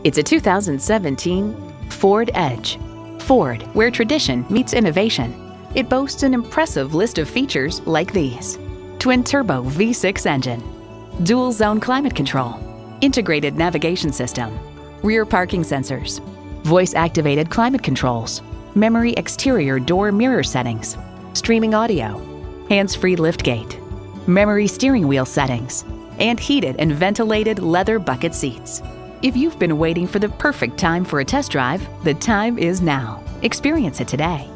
It's a 2017 Ford Edge. Ford, where tradition meets innovation. It boasts an impressive list of features like these: twin-turbo V6 engine, dual-zone climate control, integrated navigation system, rear parking sensors, voice-activated climate controls, memory exterior door mirror settings, streaming audio, hands-free liftgate, memory steering wheel settings, and heated and ventilated leather bucket seats. If you've been waiting for the perfect time for a test drive, the time is now. Experience it today.